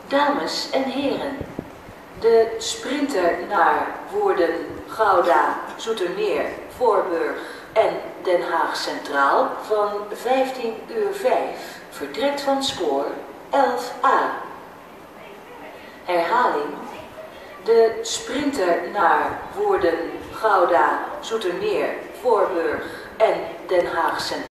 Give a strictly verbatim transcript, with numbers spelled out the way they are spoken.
Dames en heren, de sprinter naar Woerden, Gouda, Zoetermeer, Voorburg en Den Haag Centraal van vijftien uur vijf vertrekt van spoor elf a. Herhaling, de sprinter naar Woerden, Gouda, Zoetermeer, Voorburg en Den Haag Centraal